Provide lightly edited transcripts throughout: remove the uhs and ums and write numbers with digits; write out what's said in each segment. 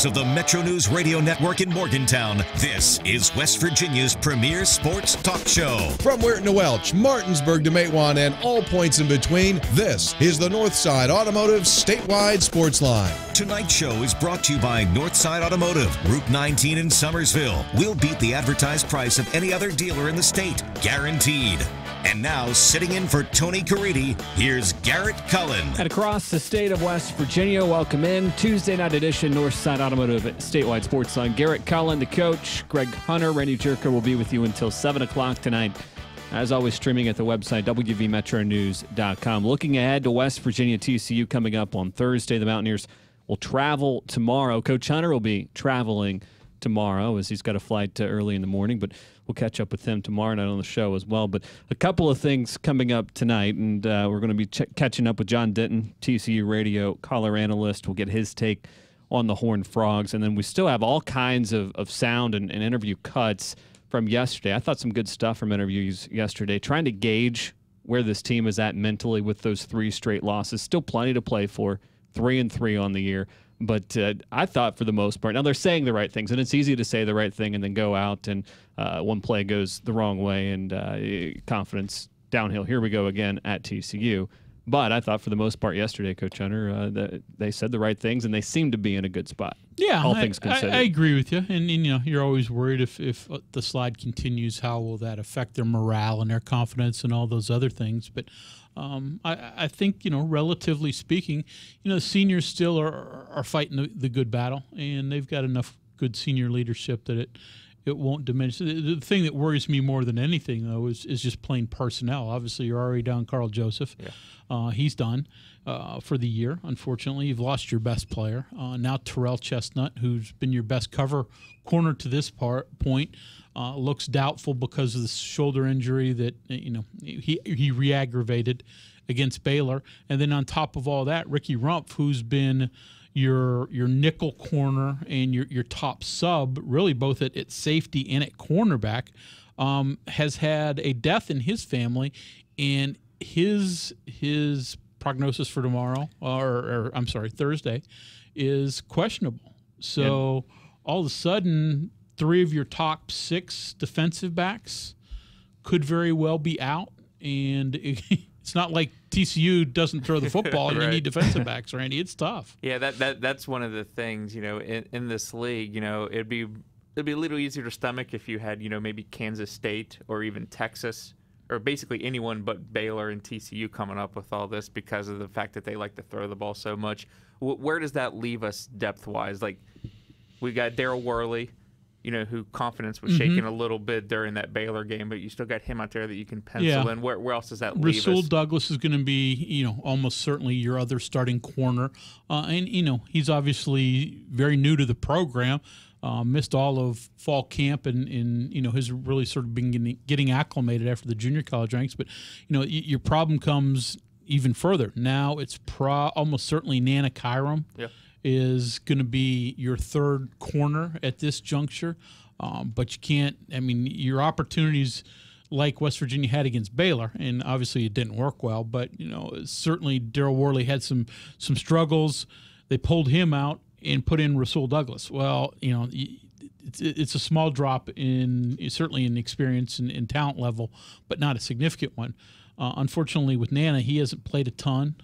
studios of the MetroNews radio network in Morgantown, this is West Virginia's premier sports talk show. From Weirton to Welch, Martinsburg to Matewan, and all points in between, this is the Northside Automotive Statewide Sportsline. Tonight's show is brought to you by Northside Automotive, Route 19 in Summersville. We'll beat the advertised price of any other dealer in the state, guaranteed. And now, sitting in for Tony Caridi, here's Garrett Cullen. And across the state of West Virginia, welcome in Tuesday night edition, Northside Automotive Statewide Sportsline. Garrett Cullen, the coach, Greg Hunter, Randy Jerker will be with you until 7 o'clock tonight. As always, streaming at the website, wvmetronews.com. Looking ahead to West Virginia TCU coming up on Thursday. The Mountaineers will travel tomorrow. Coach Hunter will be traveling tomorrow as he's got a flight early in the morning, but we'll catch up with him tomorrow night on the show as well. But a couple of things coming up tonight, and we're going to be catching up with John Denton, TCU radio color analyst. We'll get his take on the Horned Frogs, and then we still have all kinds of sound and interview cuts from yesterday. I thought some good stuff from interviews yesterday, trying to gauge where this team is at mentally with those 3 straight losses. Still plenty to play for, 3-3 on the year. But I thought for the most part, now they're saying the right things, and it's easy to say the right thing and then go out and one play goes the wrong way and confidence downhill. Here we go again at TCU. But I thought for the most part yesterday, Coach Hunter, that they said the right things and they seem to be in a good spot. Yeah, all things considered. I agree with you. And you know, you're always worried if the slide continues, how will that affect their morale and their confidence and all those other things. But I think, you know, relatively speaking, you know, the seniors still are fighting the good battle, and they've got enough good senior leadership that it won't diminish. The thing that worries me more than anything, though, is just plain personnel. Obviously, you're already down Carl Joseph. Yeah. He's done for the year. Unfortunately, you've lost your best player. Now Terrell Chestnut, who's been your best cover corner to this point, looks doubtful because of the shoulder injury that he re-aggravated against Baylor. And then on top of all that, Ricky Rumpf, who's been your nickel corner and your top sub, really both at safety and at cornerback, has had a death in his family, and his prognosis for tomorrow, or I'm sorry, Thursday, is questionable. So all of a sudden, 3 of your top 6 defensive backs could very well be out, and it's not like TCU doesn't throw the football and right. You need defensive backs, Randy. It's tough. Yeah, that's one of the things, you know, in this league, you know, it'd be a little easier to stomach if you had, you know, maybe Kansas State or even Texas, or basically anyone but Baylor and TCU coming up with all this because of the fact that they like to throw the ball so much. Where does that leave us depth-wise? Like, we got Darryl Worley, you know, who confidence was shaking a little bit during that Baylor game, but you still got him out there that you can pencil in. Where else does that leave us? Rasul Douglas is going to be, you know, almost certainly your other starting corner. And, you know, he's obviously very new to the program. Missed all of fall camp and you know, has really sort of been getting acclimated after the junior college ranks. But, you know, your problem comes even further. Now it's almost certainly Nana Kyram is going to be your third corner at this juncture. But you can't, I mean, your opportunities like West Virginia had against Baylor, and obviously it didn't work well, but, you know, certainly Darryl Worley had some struggles. They pulled him out and put in Rasul Douglas. Well, you know, it's a small drop certainly in experience and talent level, but not a significant one. Unfortunately, with Nana, he hasn't played a ton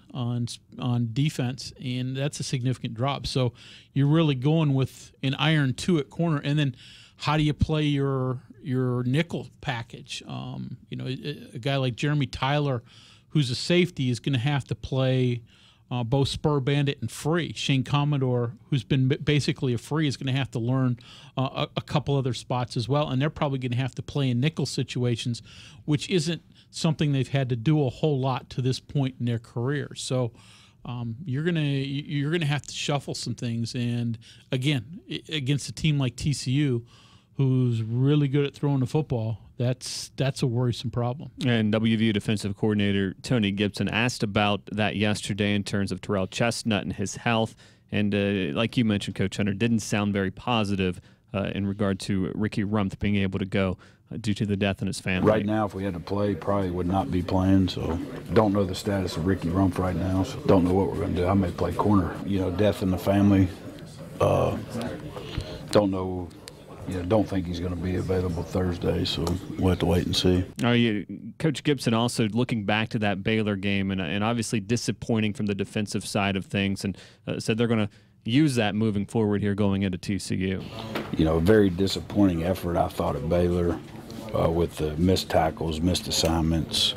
on defense, and that's a significant drop. So you're really going with an iron 2 at corner, and then how do you play your nickel package? You know, a guy like Jeremy Tyler, who's a safety, is going to have to play both spur bandit and free. Shane Commodore, who's been basically a free, is going to have to learn a couple other spots as well, and they're probably going to have to play in nickel situations, which isn't something they've had to do a whole lot to this point in their career. So you're gonna have to shuffle some things, and again, against a team like TCU, who's really good at throwing the football, that's a worrisome problem. And WVU defensive coordinator Tony Gibson asked about that yesterday in terms of Terrell Chestnut and his health. And like you mentioned, Coach Hunter, didn't sound very positive in regard to Ricky Rumpf being able to go due to the death in his family. Right now, if we had to play, probably would not be playing. So don't know the status of Ricky Rumpf right now. So don't know what we're going to do. I may play corner. You know, death in the family. Don't know. Don't think he's going to be available Thursday, so we'll have to wait and see. Coach Gibson also looking back to that Baylor game and obviously disappointing from the defensive side of things, and said they're going to use that moving forward here going into TCU. A very disappointing effort, I thought, at Baylor with the missed tackles, missed assignments.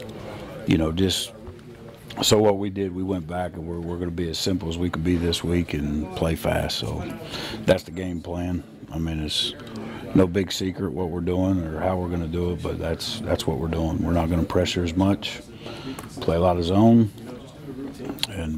So what we did, we went back and we're going to be as simple as we could be this week and play fast. So that's the game plan. I mean, it's no big secret what we're doing or how we're going to do it, but that's what we're doing. We're not going to pressure as much, play a lot of zone, and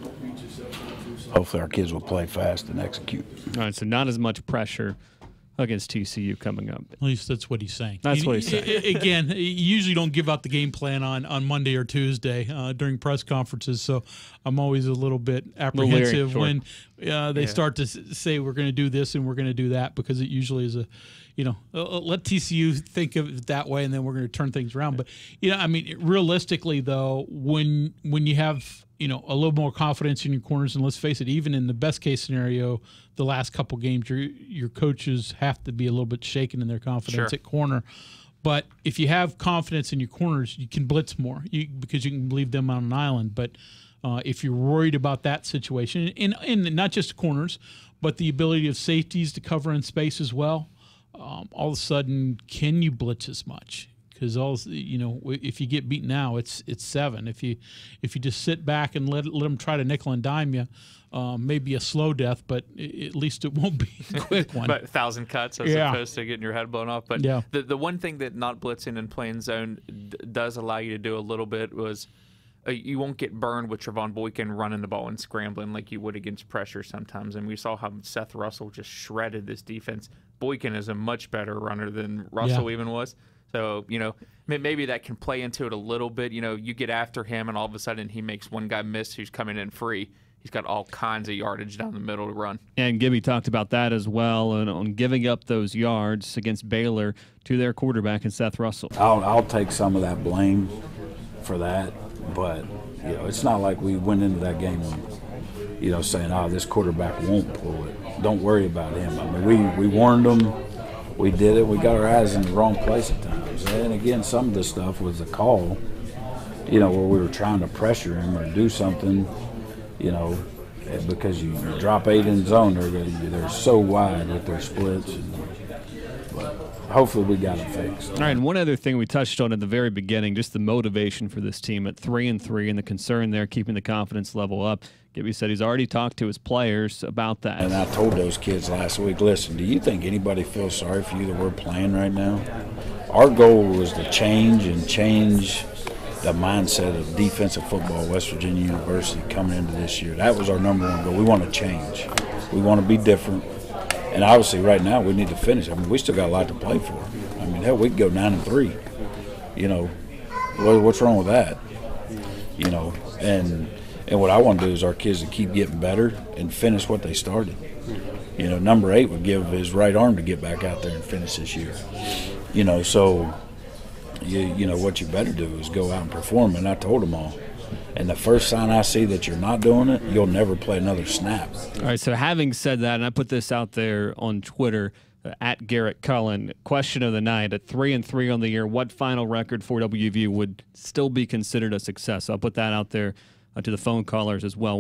hopefully our kids will play fast and execute. All right, so not as much pressure against TCU coming up. At least that's what he's saying. That's what he's saying. Again, you usually don't give out the game plan on Monday or Tuesday during press conferences, so I'm always a little bit apprehensive when they start to say we're going to do this and we're going to do that, because it usually is let TCU think of it that way, and then we're going to turn things around. But realistically though, when you have a little more confidence in your corners, and let's face it, even in the best case scenario, the last couple games, your coaches have to be a little bit shaken in their confidence at corner. But if you have confidence in your corners, you can blitz more because you can leave them on an island. But if you're worried about that situation, and not just corners, but the ability of safeties to cover in space as well, all of a sudden, can you blitz as much? Because if you get beat now, it's 7. If you just sit back and let them try to nickel and dime you, maybe a slow death, but at least it won't be a quick one. But 1,000 cuts as opposed to getting your head blown off. But the one thing that not blitzing and playing zone does allow you to do a little bit was you won't get burned with Trevon Boykin running the ball and scrambling like you would against pressure sometimes. And we saw how Seth Russell just shredded this defense. Boykin is a much better runner than Russell even was. So, maybe that can play into it a little bit. You get after him, and all of a sudden he makes one guy miss who's coming in free. He's got all kinds of yardage down the middle to run. And Gibby talked about that as well, and on giving up those yards against Baylor to their quarterback and Seth Russell. I'll take some of that blame for that, but it's not like we went into that game, saying, this quarterback won't pull it. Don't worry about him. I mean, we warned them. We did it. We got our eyes in the wrong place at times. And again, some of the stuff was a call, where we were trying to pressure him or do something, because you drop 8 in zone, they're so wide with their splits. But hopefully we got it fixed. All right, and one other thing we touched on at the very beginning, just the motivation for this team at 3-3 and the concern there, keeping the confidence level up. Gibby said he's already talked to his players about that. And I told those kids last week, listen, do you think anybody feels sorry for you that we're playing right now? Our goal was to change the mindset of defensive football at West Virginia University coming into this year. That was our number one goal. We want to change. We want to be different. And obviously right now we need to finish. I mean, we still got a lot to play for. I mean, hell, we could go 9-3. What's wrong with that? And what I want to do is our kids to keep getting better and finish what they started. Number 8 would give his right arm to get back out there and finish this year. So what you better do is go out and perform. And I told them all. And the first sign I see that you're not doing it, you'll never play another snap. All right, so having said that, and I put this out there on Twitter, at Garrett Cullen, question of the night, at 3-3 on the year, what final record for WVU would still be considered a success? I'll put that out there to the phone callers as well.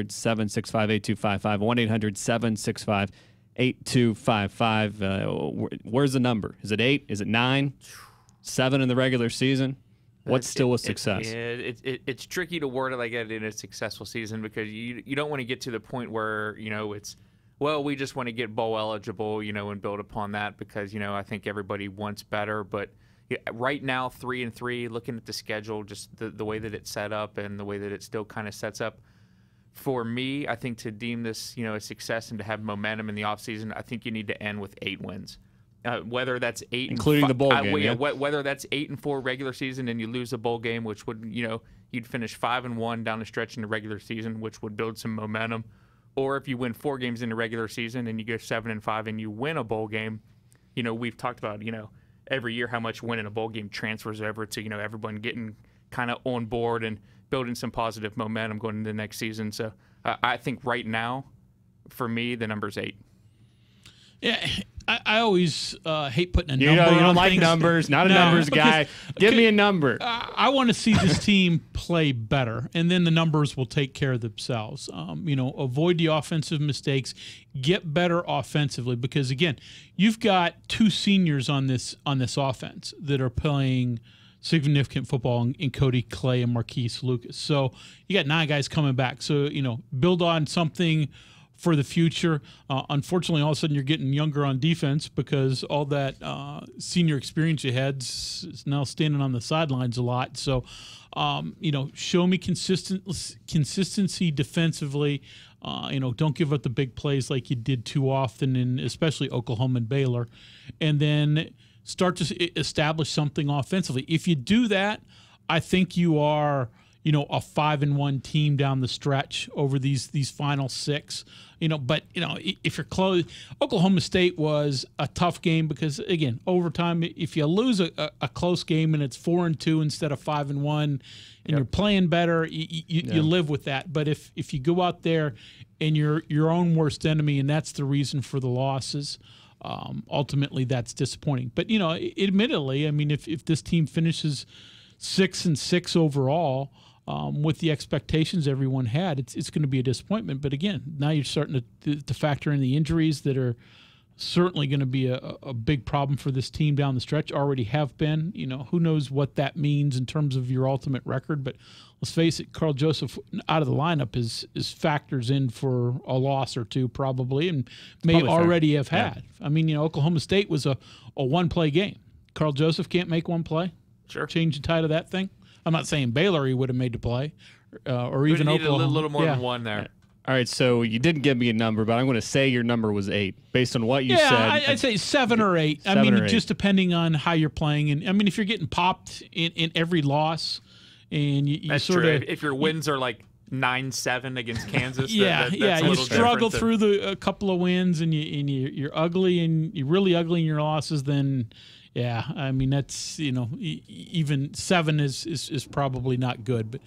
1-800-765-8255. 1-800-765-8255. Where's the number? Is it 8? Is it 9? 7 in the regular season? What's still a success? It's tricky to word it like that in a successful season, because you don't want to get to the point where it's, well, we just want to get bowl eligible, and build upon that, because I think everybody wants better. But right now, 3-3, looking at the schedule, just the way that it's set up and the way that it still kind of sets up. For me, I think to deem this, a success and to have momentum in the offseason, I think you need to end with 8 wins. Whether that's 8, including the bowl game, whether that's 8-4 regular season and you lose a bowl game, which would, you'd finish 5-1 down the stretch in the regular season, which would build some momentum. Or if you win 4 games in the regular season and you go 7-5 and you win a bowl game, we've talked about, every year how much winning a bowl game transfers over to, everyone getting kind of on board and building some positive momentum going into the next season. So I think right now, for me, the number's 8. Yeah, I always hate putting a You number know, you on don't like things. numbers, not a No, numbers guy. because- Give me a number. I want to see this team play better, and then the numbers will take care of themselves. Avoid the offensive mistakes, get better offensively, because again, you've got 2 seniors on this offense that are playing significant football in Cody Clay and Marquise Lucas. So you got 9 guys coming back. So build on something for the future. Unfortunately, all of a sudden you're getting younger on defense because all that senior experience you had is now standing on the sidelines a lot. So, show me consistency defensively. Don't give up the big plays like you did too often, in especially Oklahoma and Baylor. And then start to establish something offensively. If you do that, I think you are a 5-1 team down the stretch over these final 6. But if you're close, Oklahoma State was a tough game because again, overtime. If you lose a close game and it's 4-2 instead of 5-1, and you're playing better, you live with that. But if you go out there and you're your own worst enemy, and that's the reason for the losses, ultimately that's disappointing. But admittedly, I mean, if this team finishes 6-6 overall, with the expectations everyone had, it's going to be a disappointment. But again, now you're starting to factor in the injuries that are certainly going to be a big problem for this team down the stretch. Already have been. Who knows what that means in terms of your ultimate record. But let's face it, Carl Joseph out of the lineup is factors in for a loss or 2 probably, and may Probably already fair. have had. I mean, Oklahoma State was a 1-play game. Carl Joseph can't make 1 play. Sure. Change the tide of that thing. I'm not saying Baylor he would have made the play, or even We needed Oklahoma. a little more than 1 there. All right, so you didn't give me a number, but I'm going to say your number was 8 based on what you said. I'd say 7 or 8. 7 or 8. Just depending on how you're playing. And I mean, if you're getting popped in every loss, and you That's sort true. of If your wins are like 9-7 against Kansas, that's a you little struggle different through a couple of wins, and you're ugly, and you're really ugly in your losses, then. Yeah, I mean that's even 7 is probably not good, but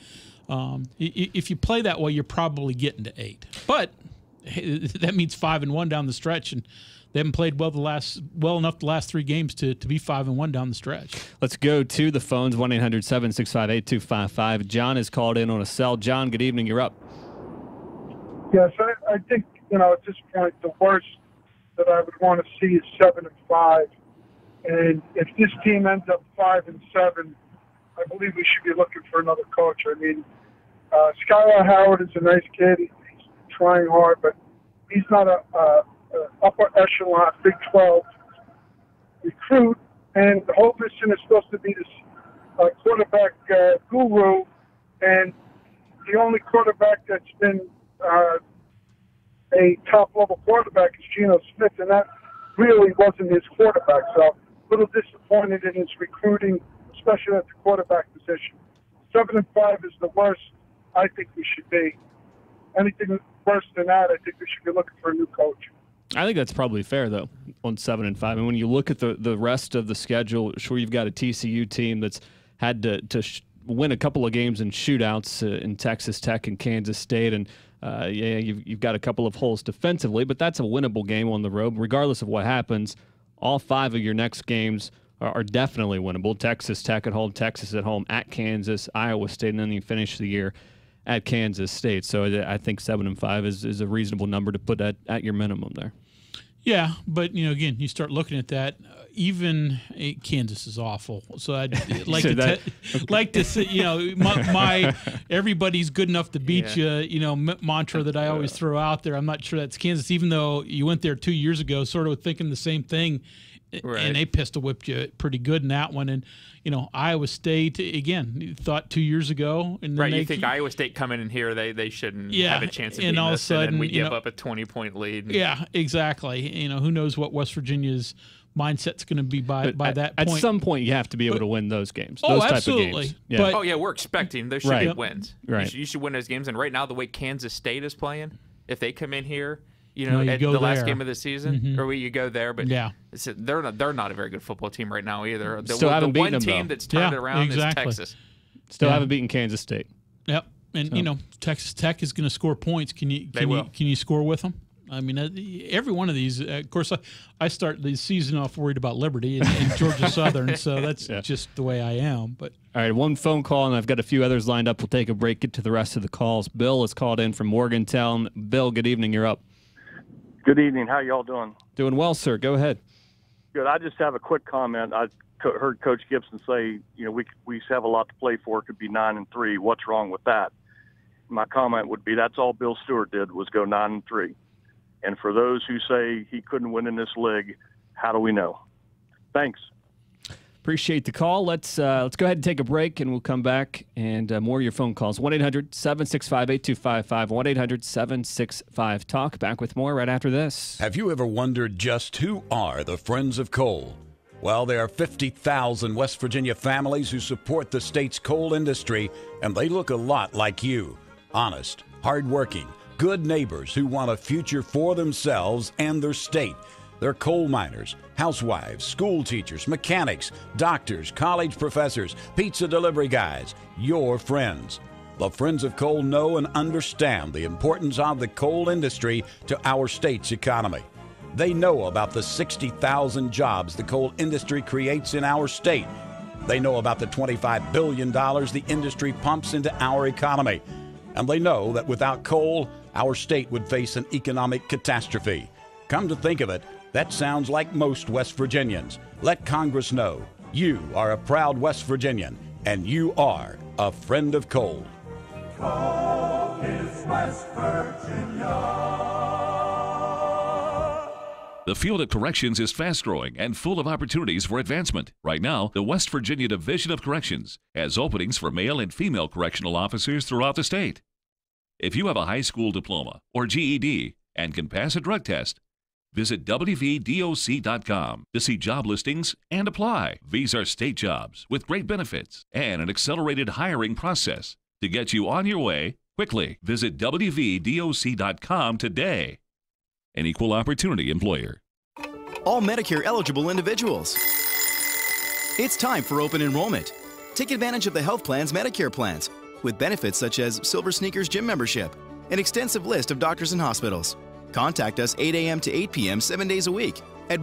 if you play that way, you're probably getting to 8. But that means 5-1 down the stretch, and they haven't played well enough the last 3 games to be 5-1 down the stretch. Let's go to the phones, 1-800-765-8255. John is called in on a cell. John, good evening. You're up. Yes, I think at this point the worst that I would want to see is 7-5. And if this team ends up 5-7, I believe we should be looking for another coach. I mean, Skylar Howard is a nice kid. He's trying hard, but he's not a upper echelon Big 12 recruit. And Holgerson is supposed to be this quarterback guru, and the only quarterback that's been a top-level quarterback is Geno Smith, and that really wasn't his quarterback. So a little disappointed in his recruiting, especially at the quarterback position. 7-5 is the worst I think we should be. Anything worse than that, I think we should be looking for a new coach. I think that's probably fair, though, on 7-5. And when you look at the rest of the schedule, sure, you've got a TCU team that's had to win a couple of games in shootouts in Texas Tech and Kansas State, and you've got a couple of holes defensively, but that's a winnable game on the road. Regardless of what happens, all 5 of your next games are definitely winnable. Texas Tech at home, Texas at home, at Kansas, Iowa State, and then you finish the year at Kansas State. So I think 7-5 is a reasonable number to put at your minimum there. Yeah, but again, you start looking at that. Even Kansas is awful, so I'd like to say, my everybody's good enough to beat you. Mantra that I always throw out there. I'm not sure that's Kansas, even though you went there 2 years ago, sort of thinking the same thing, Right. and they pistol whipped you pretty good in that one. And Iowa State again thought 2 years ago, and then Right, you think Iowa State coming in here, they shouldn't have a chance of and beating all of a us, and then sudden, we give up a 20-point lead. Yeah, exactly. Who knows what West Virginia's mindset's going to be by that point. At some point, you have to be able to win those games. Those type absolutely. of games. Yeah. But We're expecting those should Right. be wins. Right. You should win those games. And right now, the way Kansas State is playing, if they come in here, you at go the last there. game of the season, or you go there, but Yeah. they're not a very good football team right now either. Still haven't the beaten one them, team though. that's turned Yeah, it around exactly. is Texas. Still haven't beaten Kansas State. Yep. And Texas Tech is going to score points. Can will. you score with them? I mean, every one of these, of course, I start the season off worried about Liberty and Georgia Southern, so that's just the way I am. But all right, one phone call, and I've got a few others lined up. We'll take a break, get to the rest of the calls. Bill is called in from Morgantown. Bill, good evening. You're up. Good evening. How y'all doing? Doing well, sir. Go ahead. Good. I just have a quick comment. I heard Coach Gibson say, we have a lot to play for. It could be 9-3. What's wrong with that? My comment would be that's all Bill Stewart did was go 9-3. And for those who say he couldn't win in this league, how do we know? Thanks. Appreciate the call. Let's go ahead and take a break, and we'll come back and more of your phone calls. 1-800-765-8255. 1-800-765-TALK. Back with more right after this. Have you ever wondered just who are the Friends of Coal? Well, there are 50,000 West Virginia families who support the state's coal industry, and they look a lot like you. Honest, hardworking, good neighbors who want a future for themselves and their state. They're coal miners, housewives, school teachers, mechanics, doctors, college professors, pizza delivery guys, your friends. The Friends of Coal know and understand the importance of the coal industry to our state's economy. They know about the 60,000 jobs the coal industry creates in our state. They know about the $25 billion the industry pumps into our economy. And they know that without coal, our state would face an economic catastrophe. Come to think of it, that sounds like most West Virginians. Let Congress know you are a proud West Virginian, and you are a friend of coal. Coal is West Virginia. The field of corrections is fast-growing and full of opportunities for advancement. Right now, the West Virginia Division of Corrections has openings for male and female correctional officers throughout the state. If you have a high school diploma or GED and can pass a drug test, visit wvdoc.com to see job listings and apply. These are state jobs with great benefits and an accelerated hiring process to get you on your way quickly. Visit wvdoc.com today. An equal opportunity employer. All Medicare eligible individuals. It's time for open enrollment. Take advantage of the health plan's Medicare plans with benefits such as Silver Sneakers gym membership, an extensive list of doctors and hospitals. Contact us 8 a.m. to 8 p.m. 7 days a week at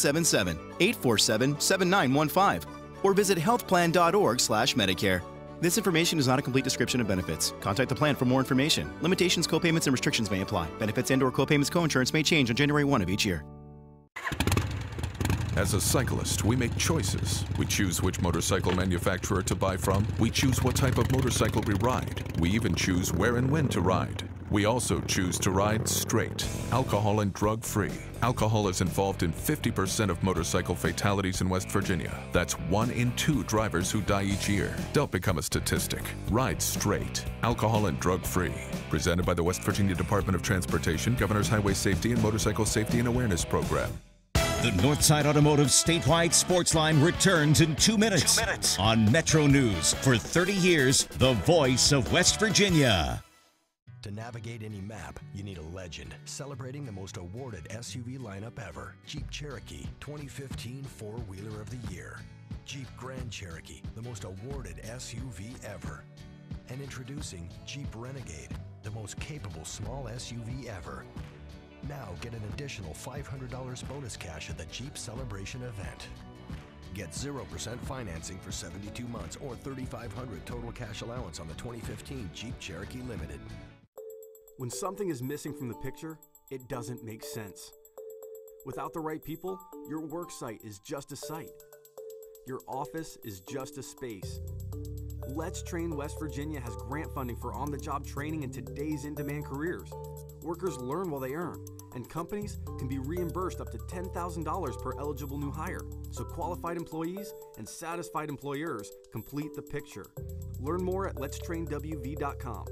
1-877-847-7915 or visit healthplan.org/Medicare. This information is not a complete description of benefits. Contact the plan for more information. Limitations, copayments, and restrictions may apply. Benefits and/or copayments, coinsurance may change on January 1 of each year. As a cyclist, we make choices. We choose which motorcycle manufacturer to buy from. We choose what type of motorcycle we ride. We even choose where and when to ride. We also choose to ride straight, alcohol and drug-free. Alcohol is involved in 50% of motorcycle fatalities in West Virginia. That's 1 in 2 drivers who die each year. Don't become a statistic. Ride straight, alcohol and drug-free. Presented by the West Virginia Department of Transportation, Governor's Highway Safety and Motorcycle Safety and Awareness Program. The Northside Automotive statewide Sportsline returns in 2 minutes, on MetroNews. For 30 years, the voice of West Virginia. To navigate any map, you need a legend, celebrating the most awarded SUV lineup ever. Jeep Cherokee 2015 4-Wheeler of the Year. Jeep Grand Cherokee, the most awarded SUV ever. And introducing Jeep Renegade, the most capable small SUV ever. Now get an additional $500 bonus cash at the Jeep Celebration event. Get 0% financing for 72 months or $3,500 total cash allowance on the 2015 Jeep Cherokee Limited. When something is missing from the picture, it doesn't make sense. Without the right people, your work site is just a site. Your office is just a space. Let's Train West Virginia has grant funding for on-the-job training in today's in-demand careers. Workers learn while they earn, and companies can be reimbursed up to $10,000 per eligible new hire. So qualified employees and satisfied employers complete the picture. Learn more at letstrainwv.com.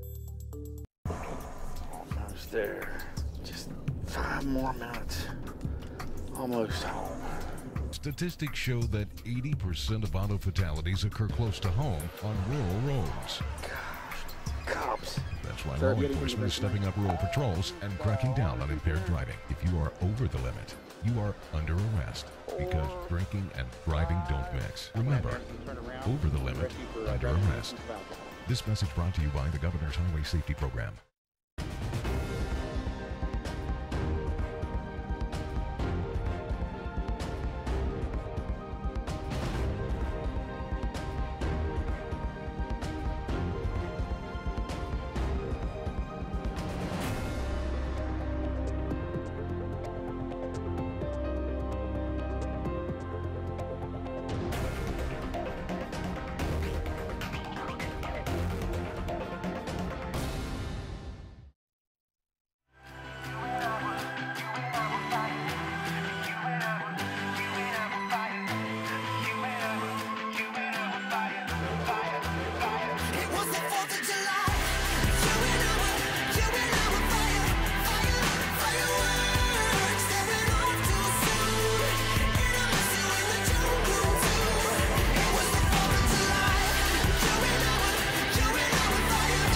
Almost there. Just 5 more minutes. Almost home. Statistics show that 80% of auto fatalities occur close to home on rural roads. Gosh, cops. That's why law enforcement is stepping up rural patrols and cracking down on impaired driving. If you are over the limit, you are under arrest because drinking and driving don't mix. Remember, over the limit, under arrest. This message brought to you by the Governor's Highway Safety Program.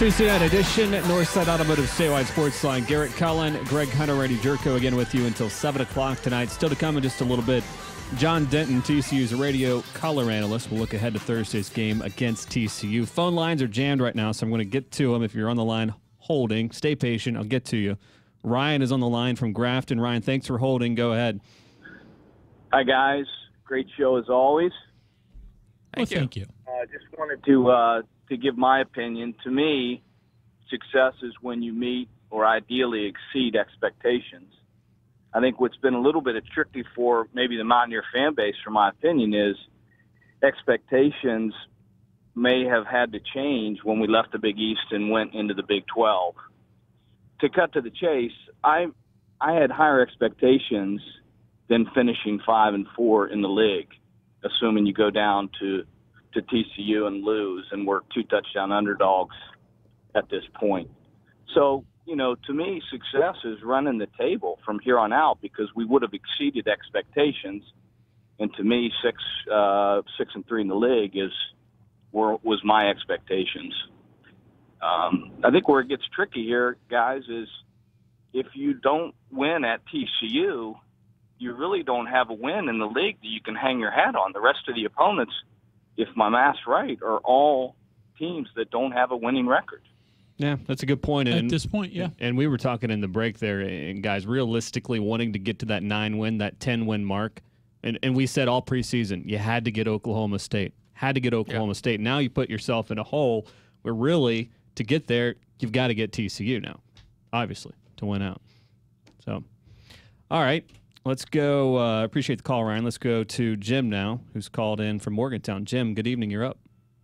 Tuesday night edition, Northside Automotive Statewide Sportsline. Garrett Cullen, Greg Hunter, Randy Jerko again with you until 7 o'clock tonight. Still to come in just a little bit. John Denton, TCU's radio color analyst, will look ahead to Thursday's game against TCU. Phone lines are jammed right now, so I'm going to get to them. If you're on the line holding, stay patient. I'll get to you. Ryan is on the line from Grafton. Ryan, thanks for holding. Go ahead. Hi, guys. Great show as always. Thank you. Just wanted to give my opinion. To me, success is when you meet or ideally exceed expectations. I think what's been a little bit tricky for maybe the Mountaineer fan base, from my opinion, is expectations may have had to change when we left the Big East and went into the Big 12. To cut to the chase, I had higher expectations than finishing 5-4 in the league, assuming you go down to TCU and lose, and we're 2-touchdown underdogs at this point. So, to me, success is running the table from here on out, because we would have exceeded expectations. And to me, 6-3 in the league was my expectations. I think where it gets tricky here, guys, is if you don't win at TCU, you really don't have a win in the league that you can hang your hat on. The rest of the opponents, if my math's right, are all teams that don't have a winning record. Yeah, that's a good point. At this point, yeah. And we were talking in the break there, and guys, realistically wanting to get to that 9-win, that 10-win mark, and we said all preseason, you had to get Oklahoma State. State. Now you put yourself in a hole where really, to get there, you've got to get TCU now, obviously, to win out. So, all right. Let's go. Appreciate the call, Ryan. Let's go to Jim now, who's called in from Morgantown. Jim, good evening. You're up.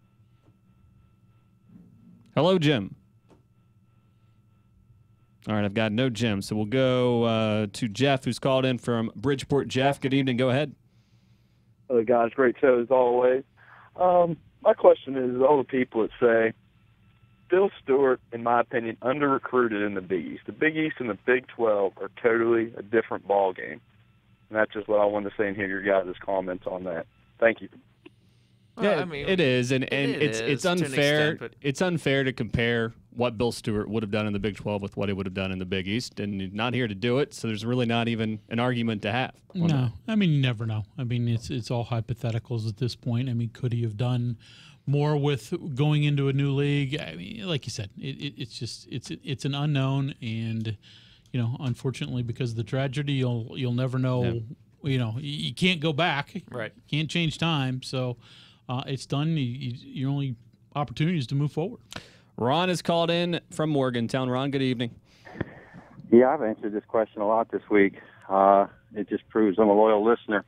Hello, Jim. All right, I've got no Jim, so we'll go to Jeff, who's called in from Bridgeport. Jeff, good evening. Go ahead. Hello, guys. Great show as always. My question is, all the people that say Bill Stewart, in my opinion, under-recruited in the Big East. The Big East and the Big 12 are totally a different ball game. And that's just what I wanted to say and hear your guys' comments on that. Thank you. Yeah, it is, and it's unfair. It's unfair to compare what Bill Stewart would have done in the Big 12 with what he would have done in the Big East, and he's not here to do it. So there's really not even an argument to have. No, you never know. It's all hypotheticals at this point. Could he have done more with going into a new league? Like you said, it's an unknown, and unfortunately, because of the tragedy, you'll never know. Yeah. You can't go back. Right. Can't change time. So. It's done. Your only opportunity is to move forward. Ron is called in from Morgantown. Ron, good evening. Yeah, I've answered this question a lot this week. It just proves I'm a loyal listener.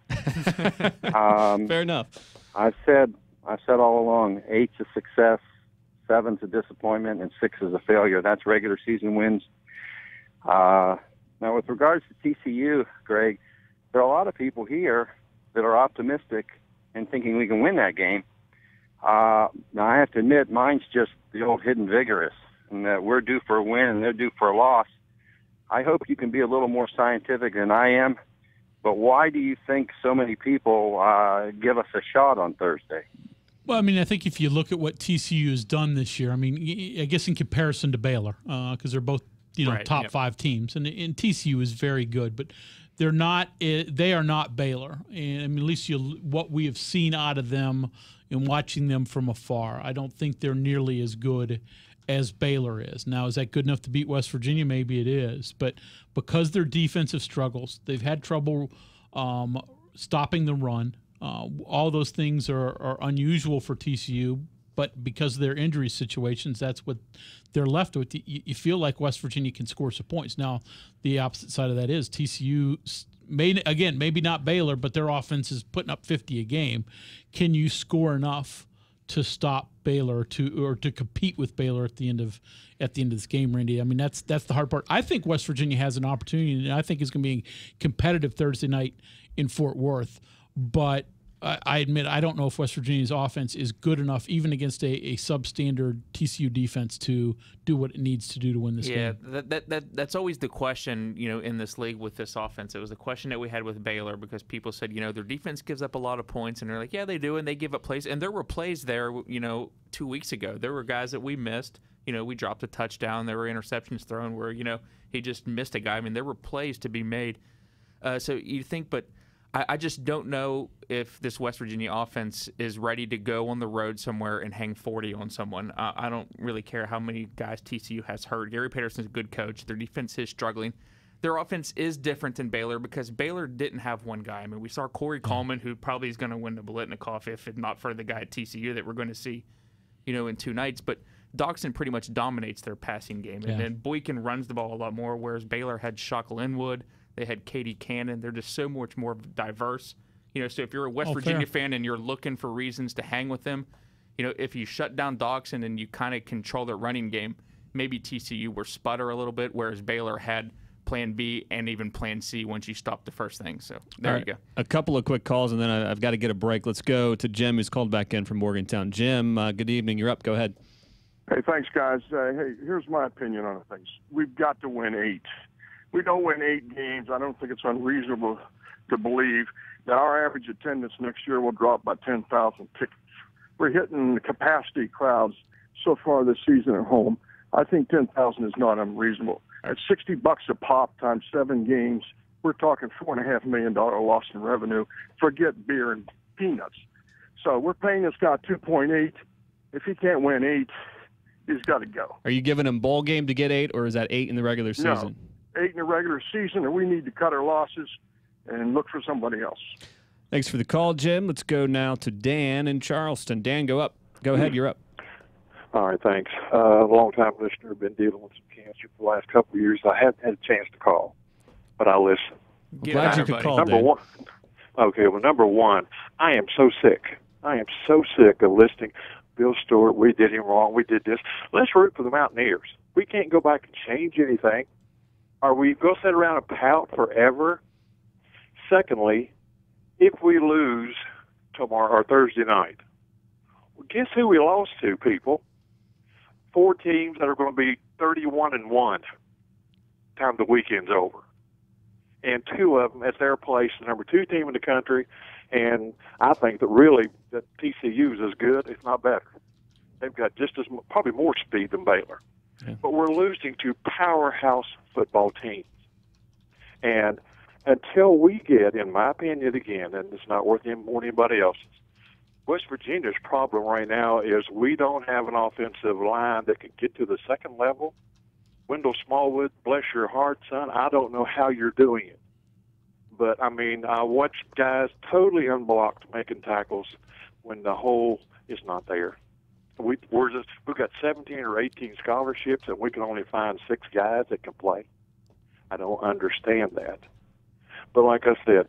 Fair enough. I've said all along, 8's a success, 7's a disappointment, and 6 is a failure. That's regular season wins. Now, with regards to TCU, Greg, there are a lot of people here that are optimistic and thinking we can win that game. Now, I have to admit, mine's just the old hidden vigorous, and that we're due for a win and they're due for a loss. I hope you can be a little more scientific than I am, but why do you think so many people give us a shot on Thursday? Well, I think if you look at what TCU has done this year, I guess in comparison to Baylor, because they're both top 5 teams, and TCU is very good, but they're not. They are not Baylor, and at least what we have seen out of them and watching them from afar, I don't think they're nearly as good as Baylor is. Now, is that good enough to beat West Virginia? Maybe it is, but because their defensive struggles, they've had trouble stopping the run. All those things are unusual for TCU, but because of their injury situations, that's what they're left with. You feel like West Virginia can score some points. Now, the opposite side of that is TCU, maybe not Baylor, but their offense is putting up 50 a game. Can you score enough to stop Baylor or to compete with Baylor at the end of this game, Randy? That's the hard part. I think West Virginia has an opportunity, and I think it's going to be competitive Thursday night in Fort Worth. But I admit I don't know if West Virginia's offense is good enough, even against a substandard TCU defense, to do what it needs to do to win this game. Yeah, that's always the question, in this league with this offense. It was the question that we had with Baylor, because people said, their defense gives up a lot of points, and they're like, yeah, they do, and they give up plays. And there were plays there, 2 weeks ago. There were guys that we missed we dropped a touchdown. There were interceptions thrown where, he just missed a guy. I mean, there were plays to be made. So you think, but I just don't know if this West Virginia offense is ready to go on the road somewhere and hang 40 on someone. I don't really care how many guys TCU has hurt. Gary Patterson's a good coach. Their defense is struggling. Their offense is different than Baylor because Baylor didn't have one guy. I mean, we saw Corey Coleman, who probably is going to win the Biletnikoff if not for the guy at TCU that we're going to see, in 2 nights. But Dawson pretty much dominates their passing game. And then Boykin runs the ball a lot more, whereas Baylor had Shock Linwood. They had Katie Cannon. They're just so much more diverse. So if you're a West Virginia fan and you're looking for reasons to hang with them, if you shut down Dawson and you kind of control their running game, maybe TCU were sputter a little bit, whereas Baylor had plan B and even plan C once you stop the first thing. So there you go. A couple of quick calls, and then I've got to get a break. Let's go to Jim, who's called back in from Morgantown. Jim, good evening. You're up. Go ahead. Hey, thanks, guys. Hey, here's my opinion on things. We've got to win 8. We don't win 8 games. I don't think it's unreasonable to believe that our average attendance next year will drop by 10,000 tickets. We're hitting the capacity crowds so far this season at home. I think 10,000 is not unreasonable. At $60 a pop times 7 games, we're talking $4.5 million loss in revenue. Forget beer and peanuts. So we're paying this guy 2.8. If he can't win 8, he's got to go. Are you giving him bowl game to get 8, or is that 8 in the regular season? No, 8 in the regular season, or we need to cut our losses and look for somebody else. Thanks for the call, Jim. Let's go now to Dan in Charleston. Dan, go up. Go ahead. You're up. All right, thanks. Long-time listener, been dealing with some cancer for the last couple of years. I haven't had a chance to call, but I listen. Glad you could call, number Dan. one. Okay, well, number one, I am so sick. I am so sick of listening. Bill Stewart, we did him wrong. We did this. Let's root for the Mountaineers. We can't go back and change anything. Are we going to sit around and pout forever? Secondly, if we lose tomorrow or Thursday night, well, guess who we lost to, people? 4 teams that are going to be 31-1 time the weekend's over. And 2 of them at their place, the number 2 team in the country. And I think that really that TCU is as good, if not better. They've got just as probably more speed than Baylor. Yeah. But we're losing to powerhouse football teams. And until we get, in my opinion, again, and it's not worth anybody else's, West Virginia's problem right now is we don't have an offensive line that can get to the second level. Wendell Smallwood, bless your heart, son, I don't know how you're doing it. But, I mean, I watched guys totally unblocked making tackles when the hole is not there. We've got 17 or 18 scholarships, and we can only find 6 guys that can play. I don't understand that. But like I said,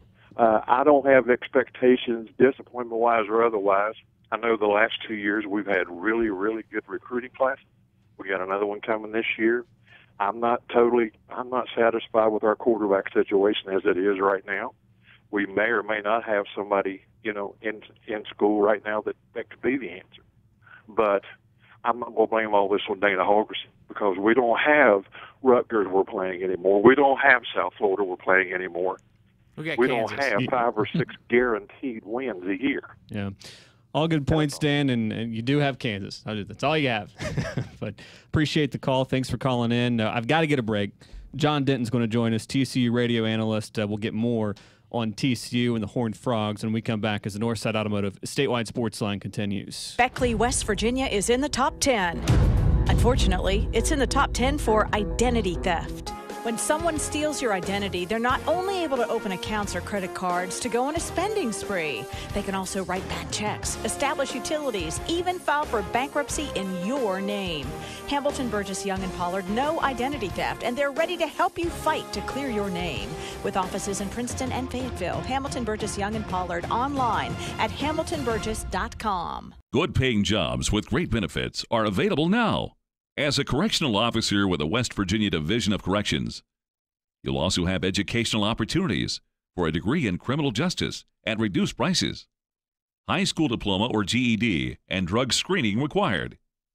I don't have expectations, disappointment-wise or otherwise. I know the last 2 years we've had really, really good recruiting classes. We got another one coming this year. I'm not satisfied with our quarterback situation as it is right now. We may or may not have somebody, in school right now that could be the answer. But I'm not going to blame all this on Dana Holgorsen because we don't have Rutgers we're playing anymore. We don't have South Florida we're playing anymore. We don't have 5 or 6 guaranteed wins a year. Yeah. All good points, Dan, and you do have Kansas. That's all you have. But appreciate the call. Thanks for calling in. I've got to get a break. John Denton's going to join us, TCU radio analyst. We'll get more on TCU and the Horned Frogs when we come back as the Northside Automotive Statewide Sportsline continues. Beckley, West Virginia is in the top 10. Unfortunately, it's in the top 10 for identity theft. When someone steals your identity, they're not only able to open accounts or credit cards to go on a spending spree, they can also write bad checks, establish utilities, even file for bankruptcy in your name. Hamilton, Burgess, Young & Pollard know identity theft, and they're ready to help you fight to clear your name. With offices in Princeton and Fayetteville, Hamilton, Burgess, Young & Pollard online at hamiltonburgess.com. Good paying jobs with great benefits are available now. As a correctional officer with the West Virginia Division of Corrections, you'll also have educational opportunities for a degree in criminal justice at reduced prices, high school diploma or GED, and drug screening required.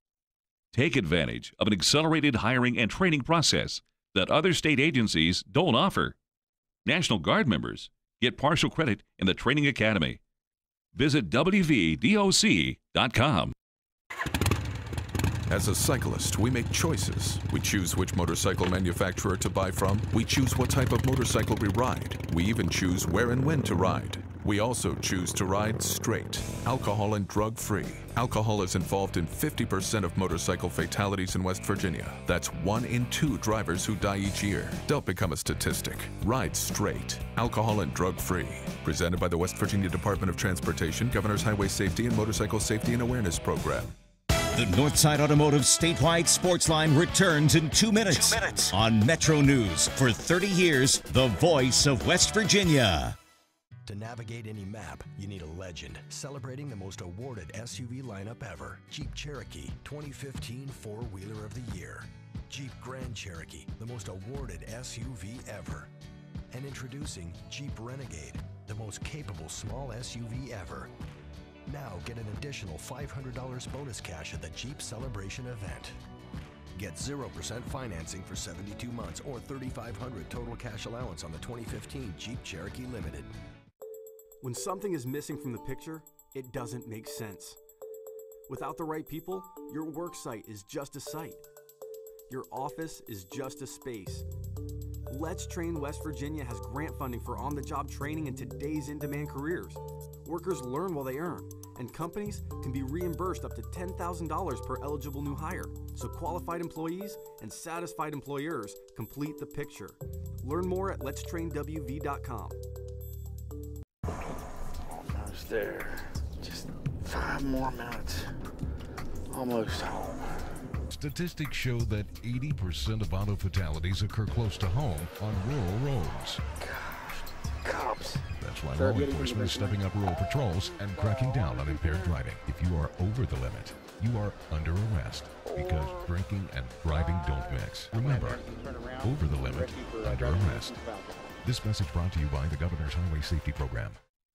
Take advantage of an accelerated hiring and training process that other state agencies don't offer. National Guard members get partial credit in the Training Academy. Visit WVDOC.com. As a cyclist, we make choices. We choose which motorcycle manufacturer to buy from. We choose what type of motorcycle we ride. We even choose where and when to ride. We also choose to ride straight, alcohol and drug-free. Alcohol is involved in 50% of motorcycle fatalities in West Virginia. That's 1 in 2 drivers who die each year. Don't become a statistic. Ride straight, alcohol and drug-free. Presented by the West Virginia Department of Transportation, Governor's Highway Safety and Motorcycle Safety and Awareness Program. The Northside Automotive statewide Sportsline returns in 2 minutes, on MetroNews. For 30 years, the voice of West Virginia. To navigate any map, you need a legend, celebrating the most awarded SUV lineup ever. Jeep Cherokee 2015 Four-Wheeler of the Year. Jeep Grand Cherokee, the most awarded SUV ever. And introducing Jeep Renegade, the most capable small SUV ever. Now get an additional $500 bonus cash at the Jeep Celebration event. Get 0% financing for 72 months or $3,500 total cash allowance on the 2015 Jeep Cherokee Limited. When something is missing from the picture, it doesn't make sense. Without the right people, your work site is just a site. Your office is just a space. Let's Train West Virginia has grant funding for on-the-job training in today's in-demand careers. Workers learn while they earn, and companies can be reimbursed up to $10,000 per eligible new hire. So qualified employees and satisfied employers complete the picture. Learn more at letstrainwv.com. Almost there. Just 5 more minutes. Almost home. Statistics show that 80% of auto fatalities occur close to home on rural roads. Cops. That's why law enforcement is stepping up rural patrols and cracking down on impaired driving. If you are over the limit, you are under arrest because drinking and driving don't mix. Remember, over the limit, under arrest. This message brought to you by the Governor's Highway Safety Program.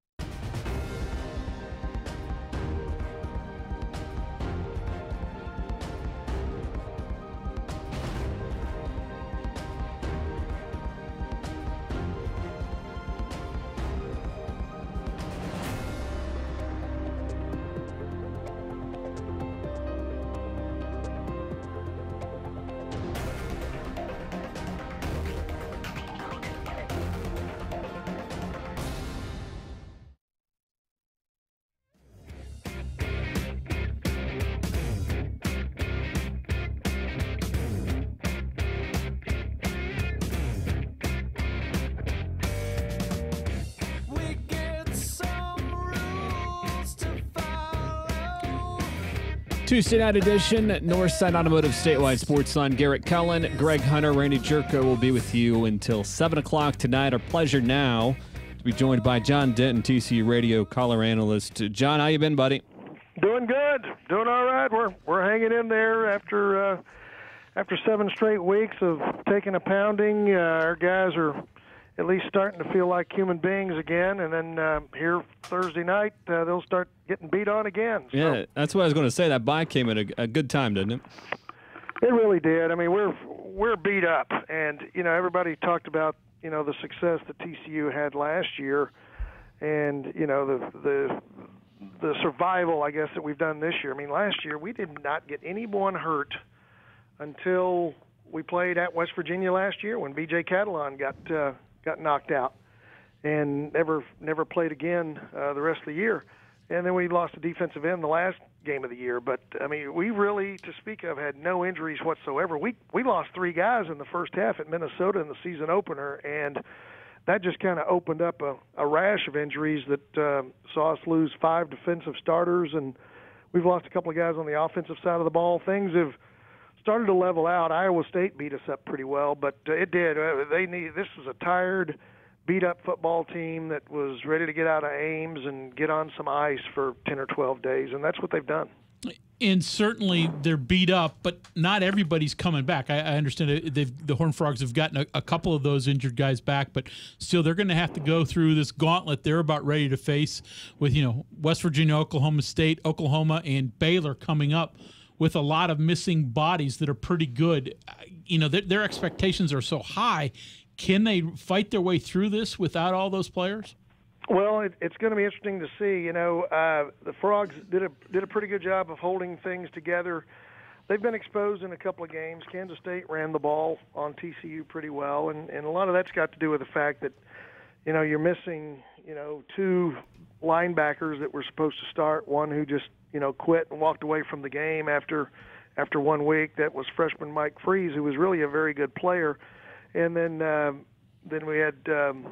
Tuesday night edition, Northside Automotive Statewide Sportsline. Garrett Cullen, Greg Hunter, Randy Jerko will be with you until 7 o'clock tonight. Our pleasure now to be joined by John Denton, TCU Radio color analyst. John, how you been, buddy? Doing good. Doing all right. We're hanging in there after 7 straight weeks of taking a pounding. Our guys are at least starting to feel like human beings again, and then here Thursday night they'll start getting beat on again. So. Yeah, that's what I was going to say. That bye came at a good time, didn't it? It really did. I mean, we're beat up, and everybody talked about the success that TCU had last year, and the survival, I guess, that we've done this year. I mean, last year we did not get anyone hurt until we played at West Virginia last year when B.J. Catalon got knocked out and never played again the rest of the year. And then we lost a defensive end the last game of the year. But, I mean, we really, to speak of, had no injuries whatsoever. We lost 3 guys in the first half at Minnesota in the season opener, and that just kind of opened up a rash of injuries that saw us lose 5 defensive starters, and we've lost a couple of guys on the offensive side of the ball. Things have started to level out. Iowa State beat us up pretty well, but it did. This was a tired, beat-up football team that was ready to get out of Ames and get on some ice for 10 or 12 days, and that's what they've done. And certainly they're beat up, but not everybody's coming back. I understand the Horned Frogs have gotten a couple of those injured guys back, but still they're going to have to go through this gauntlet they're about ready to face with West Virginia, Oklahoma State, Oklahoma, and Baylor coming up with a lot of missing bodies that are pretty good. Their expectations are so high. Can they fight their way through this without all those players? Well, it's going to be interesting to see. The Frogs did a pretty good job of holding things together they've been exposed in a couple of games. Kansas State ran the ball on TCU pretty well, and a lot of that's got to do with the fact that, you're missing, two linebackers that were supposed to start. One who just, quit and walked away from the game after 1 week. That was freshman Mike Freeze, who was really a very good player. And then we had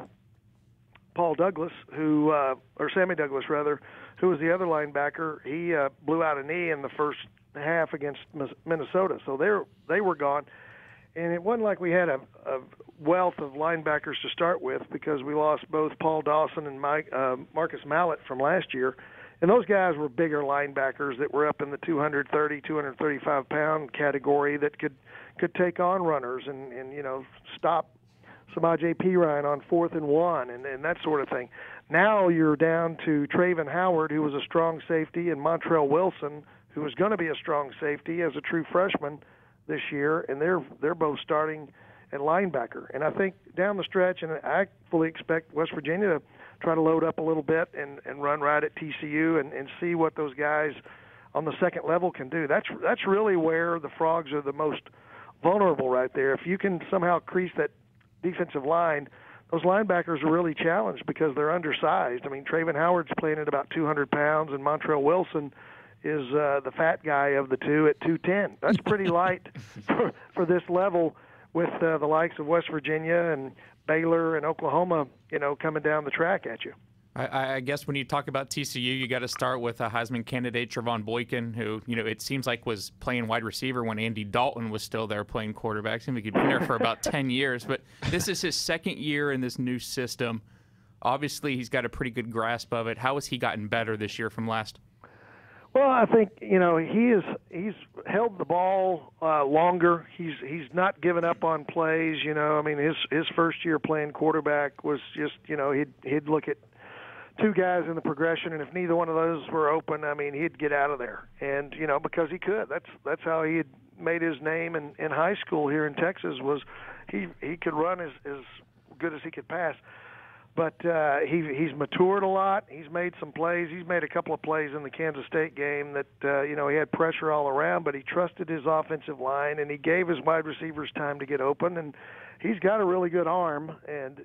Paul Douglas, or Sammy Douglas rather, who was the other linebacker. He blew out a knee in the first half against Minnesota, so they were gone. And it wasn't like we had a wealth of linebackers to start with, because we lost both Paul Dawson and Marcus Mallett from last year. And those guys were bigger linebackers that were up in the 230, 235-pound category that could take on runners and stop Samaj P. Ryan on 4th and 1 and that sort of thing. Now you're down to Traven Howard, who was a strong safety, and Montrell Wilson, who is going to be a strong safety as a true freshman this year, and they're both starting at linebacker. And I think down the stretch, and I fully expect West Virginia to try to load up a little bit and run right at TCU and see what those guys on the second level can do. That's really where the Frogs are the most vulnerable right there. If you can somehow crease that defensive line, those linebackers are really challenged because they're undersized. I mean, Traven Howard's playing at about 200 pounds, and Montrell Wilson is the fat guy of the two at 210. That's pretty light for this level, with the likes of West Virginia and Baylor and Oklahoma, coming down the track at you. I guess when you talk about TCU, you got to start with a Heisman candidate, Trevon Boykin, who, it seems like was playing wide receiver when Andy Dalton was still there playing quarterback. Seems like he'd been there for about 10 years. But this is his second year in this new system. Obviously, he's got a pretty good grasp of it. How has he gotten better this year from last? Well, I think he's held the ball longer. He's not given up on plays. I mean, his first year playing quarterback was just he'd look at two guys in the progression, and if neither one of those were open, I mean, he'd get out of there. And because he could. That's how he had made his name in high school here in Texas, was he could run as good as he could pass. But he's matured a lot. He's made some plays. He's made a couple of plays in the Kansas State game that, he had pressure all around, but he trusted his offensive line, and he gave his wide receivers time to get open. And he's got a really good arm, and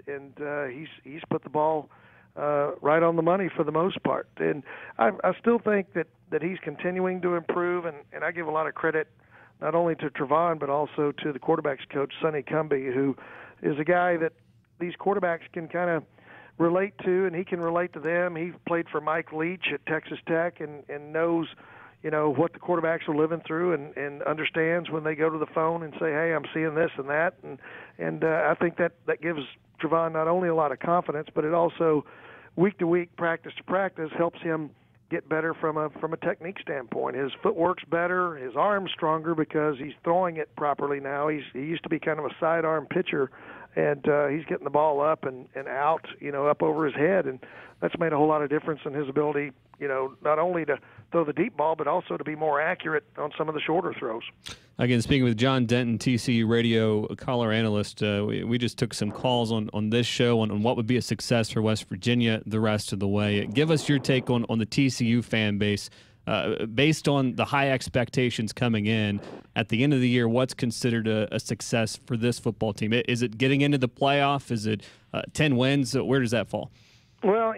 he's put the ball right on the money for the most part. And I still think that he's continuing to improve, and I give a lot of credit not only to Trevon but also to the quarterback's coach, Sonny Cumbie, who is a guy that these quarterbacks can kind of relate to, and he can relate to them. He played for Mike Leach at Texas Tech and knows, what the quarterbacks are living through, and understands when they go to the phone and say, hey, I'm seeing this and that. And I think that gives Trevon not only a lot of confidence, but it also, week to week, practice to practice, helps him get better from a technique standpoint. His footwork's better, his arm's stronger because he's throwing it properly now. He used to be kind of a sidearm pitcher, and he's getting the ball up and out, up over his head, and that's made a whole lot of difference in his ability, not only to throw the deep ball, but also to be more accurate on some of the shorter throws. Again, speaking with John Denton, TCU radio caller analyst, we just took some calls on this show on what would be a success for West Virginia the rest of the way. Give us your take on the TCU fan base. Based on the high expectations coming in at the end of the year, what's considered a success for this football team? Is it getting into the playoff? Is it 10 wins? Where does that fall? Well,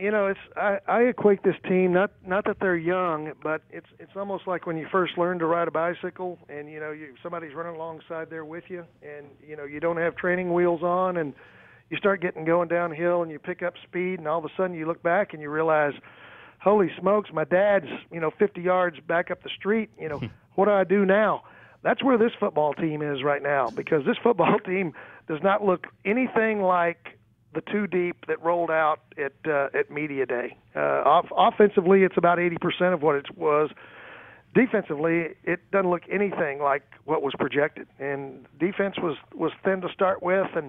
I equate this team, not that they're young, but it's almost like when you first learn to ride a bicycle, and somebody's running alongside there with you, and you don't have training wheels on, and you start going downhill, and you pick up speed, and all of a sudden you look back and you realize, holy smokes, my dad's 50 yards back up the street. What do I do now? That's where this football team is right now, because this football team does not look anything like the two deep that rolled out at media day. Offensively, it's about 80% of what it was. Defensively, it doesn't look anything like what was projected, and defense was thin to start with, and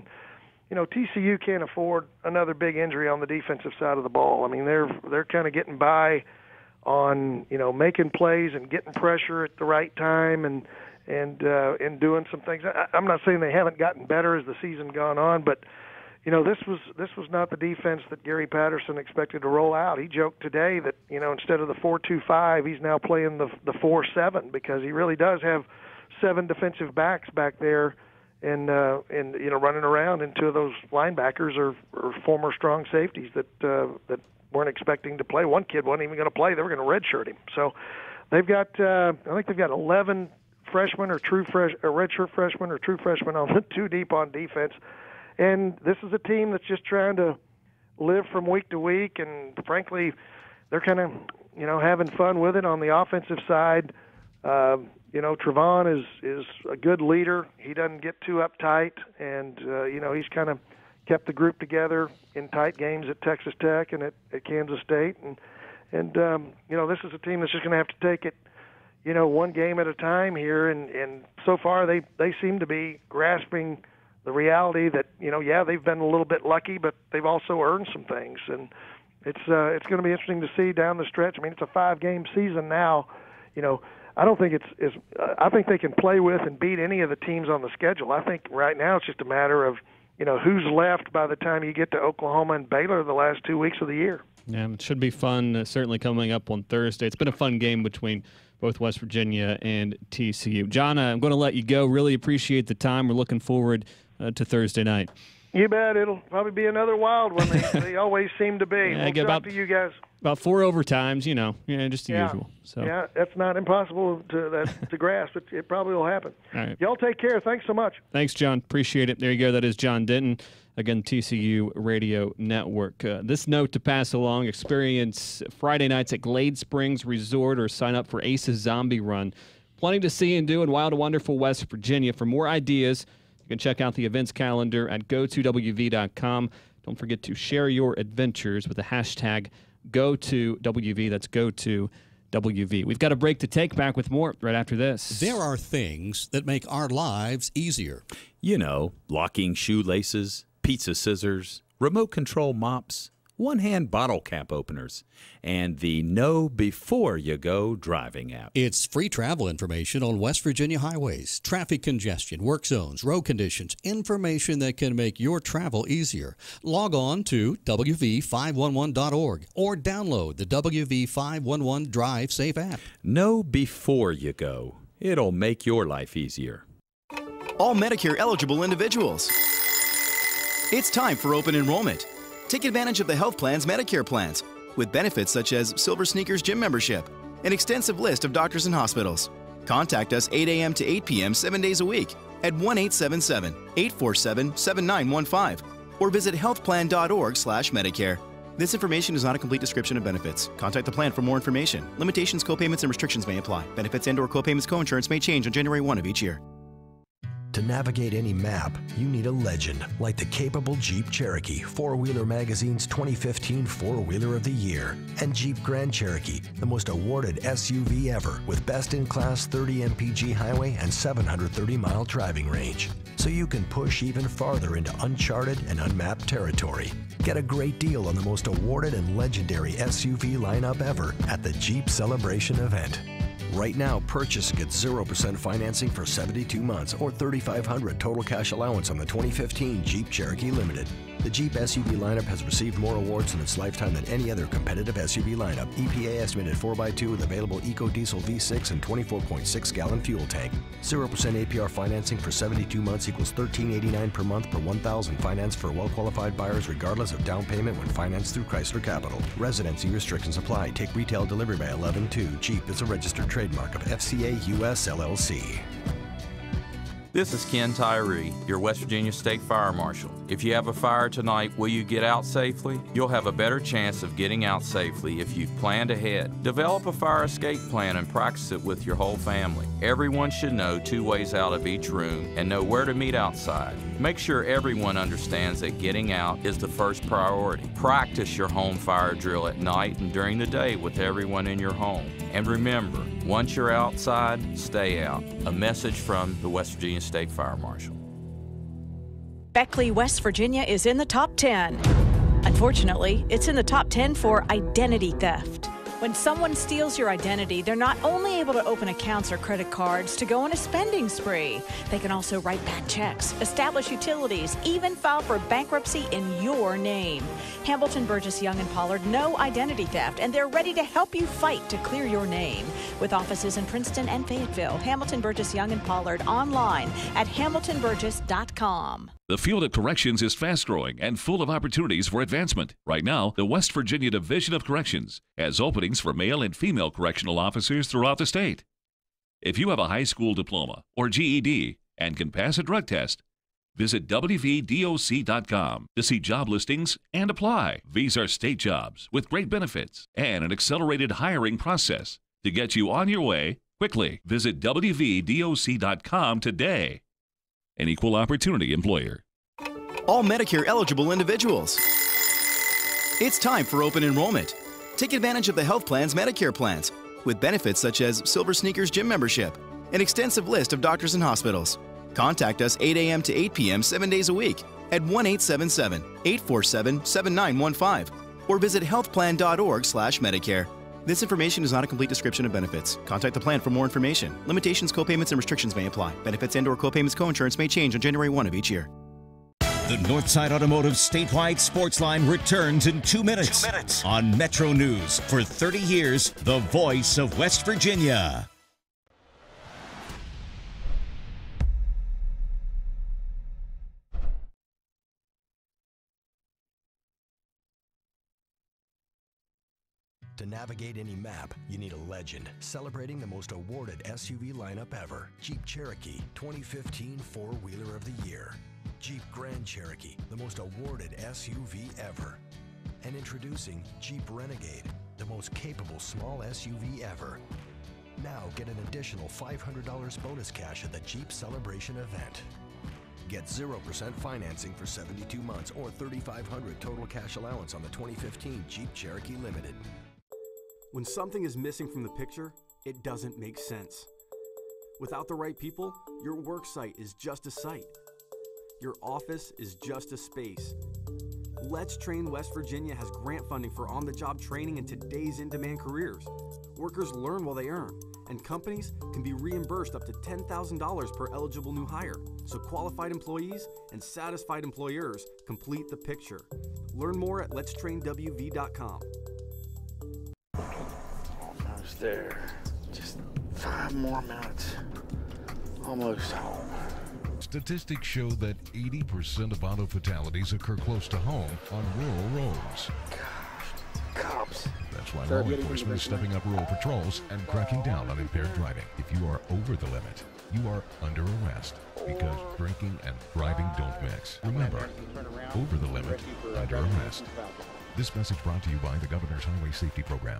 TCU can't afford another big injury on the defensive side of the ball. I mean, they're kind of getting by on making plays and getting pressure at the right time and doing some things. I'm not saying they haven't gotten better as the season gone on, but this was not the defense that Gary Patterson expected to roll out. He joked today that instead of the 4-2-5, he's now playing the 4-7, because he really does have 7 defensive backs back there, and running around, and 2 of those linebackers are former strong safeties that weren't expecting to play. One kid wasn't even going to play; they were going to redshirt him. So they've got I think they've got 11 freshmen or redshirt freshmen or true freshmen on the 2 deep on defense, and this is a team that's just trying to live from week to week, and frankly, they're kind of having fun with it on the offensive side. Trevon is a good leader. He doesn't get too uptight, and he's kind of kept the group together in tight games at Texas Tech and at Kansas State, and this is a team that's just going to have to take it, one game at a time here, and so far they seem to be grasping the reality that they've been a little bit lucky, but they've also earned some things, and it's going to be interesting to see down the stretch. I mean, it's a 5-game season now. I don't think I think they can play with and beat any of the teams on the schedule. I think right now it's just a matter of who's left by the time you get to Oklahoma and Baylor the last 2 weeks of the year. Yeah, it should be fun. Certainly coming up on Thursday. It's been a fun game between both West Virginia and TCU. John, I'm going to let you go. Really appreciate the time. We're looking forward to Thursday night. You bet. It'll probably be another wild one. They always seem to be. Yeah, we'll talk to you guys. About 4 overtimes, just the usual. So. Yeah, that's not impossible to grasp. It probably will happen. All right. Y'all take care. Thanks so much. Thanks, John. Appreciate it. There you go. That is John Denton, again, TCU Radio Network. This note to pass along: experience Friday nights at Glade Springs Resort or sign up for Ace's Zombie Run. Plenty to see and do in wild and wonderful West Virginia. For more ideas, you can check out the events calendar at go2wv.com. Don't forget to share your adventures with the hashtag #GoToWV. That's #GoToWV. We've got a break to take. Back with more right after this. There are things that make our lives easier. Locking shoelaces, pizza scissors, remote control mops, one-hand bottle cap openers, and the Know Before You Go driving app. It's free travel information on West Virginia highways, traffic congestion, work zones, road conditions, information that can make your travel easier. Log on to WV511.org or download the WV511 Drive Safe app. Know Before You Go. It'll make your life easier. All Medicare eligible individuals. It's time for open enrollment. Take advantage of the health plan's Medicare plans with benefits such as Silver Sneakers gym membership, an extensive list of doctors and hospitals. Contact us 8 a.m. to 8 p.m. 7 days a week at 1-877-847-7915 or visit healthplan.org/Medicare. This information is not a complete description of benefits. Contact the plan for more information. Limitations, copayments, and restrictions may apply. Benefits and/or copayments coinsurance may change on January 1 of each year. To navigate any map, you need a legend like the capable Jeep Cherokee, 4-Wheeler Magazine's 2015 4-Wheeler of the Year, and Jeep Grand Cherokee, the most awarded SUV ever, with best-in-class 30 mpg highway and 730-mile driving range. So you can push even farther into uncharted and unmapped territory. Get a great deal on the most awarded and legendary SUV lineup ever at the Jeep Celebration event. Right now, purchase and get 0% financing for 72 months or $3,500 total cash allowance on the 2015 Jeep Cherokee Limited. The Jeep SUV lineup has received more awards in its lifetime than any other competitive SUV lineup. EPA estimated 4x2 with available EcoDiesel V6 and 24.6-gallon fuel tank. 0% APR financing for 72 months equals $1,389 per month per $1,000 financed for well-qualified buyers regardless of down payment when financed through Chrysler Capital. Residency restrictions apply. Take retail delivery by 11/2. Jeep is a registered trademark of FCA US LLC. This is Ken Tyree, your West Virginia State Fire Marshal. If you have a fire tonight, will you get out safely? You'll have a better chance of getting out safely if you've planned ahead. Develop a fire escape plan and practice it with your whole family. Everyone should know 2 ways out of each room and know where to meet outside. Make sure everyone understands that getting out is the first priority. Practice your home fire drill at night and during the day with everyone in your home. And remember, once you're outside, stay out. A message from the West Virginia State Fire Marshal. Beckley, West Virginia is in the top 10. Unfortunately, it's in the top 10 for identity theft. When someone steals your identity, they're not only able to open accounts or credit cards to go on a spending spree, they can also write bad checks, establish utilities, even file for bankruptcy in your name. Hamilton, Burgess, Young & Pollard know identity theft, and they're ready to help you fight to clear your name. With offices in Princeton and Fayetteville, Hamilton, Burgess, Young & Pollard online at hamiltonburgess.com. The field of corrections is fast-growing and full of opportunities for advancement. Right now, the West Virginia Division of Corrections has openings for male and female correctional officers throughout the state. If you have a high school diploma or GED and can pass a drug test, visit wvdoc.com to see job listings and apply. These are state jobs with great benefits and an accelerated hiring process to get you on your way quickly. Visit wvdoc.com today. An equal opportunity employer. All Medicare eligible individuals. It's time for open enrollment. Take advantage of the health plan's Medicare plans with benefits such as Silver Sneakers gym membership, an extensive list of doctors and hospitals. Contact us 8 a.m. to 8 p.m. 7 days a week at 1-877-847-7915 or visit healthplan.org/Medicare. This information is not a complete description of benefits. Contact the plan for more information. Limitations, copayments, and restrictions may apply. Benefits and/or copayments, coinsurance may change on January 1 of each year. The Northside Automotive statewide Sportsline returns in 2 minutes, on MetroNews. For 30 years, the voice of West Virginia. To navigate any map, you need a legend. Celebrating the most awarded SUV lineup ever. Jeep Cherokee 2015 4-Wheeler of the Year. Jeep Grand Cherokee, the most awarded SUV ever. And introducing Jeep Renegade, the most capable small SUV ever. Now get an additional $500 bonus cash at the Jeep Celebration event. Get 0% financing for 72 months or $3,500 total cash allowance on the 2015 Jeep Cherokee Limited. When something is missing from the picture, it doesn't make sense. Without the right people, your work site is just a site. Your office is just a space. Let's Train West Virginia has grant funding for on-the-job training in today's in-demand careers. Workers learn while they earn, and companies can be reimbursed up to $10,000 per eligible new hire. So qualified employees and satisfied employers complete the picture. Learn more at letstrainwv.com. Almost there. Just 5 more minutes. Almost home. Statistics show that 80% of auto fatalities occur close to home on rural roads. Cops. That's why law enforcement is stepping up rural patrols and cracking down on impaired driving. If you are over the limit, you are under arrest because drinking and driving don't mix. Remember, over the limit, under arrest. This message brought to you by the Governor's Highway Safety Program.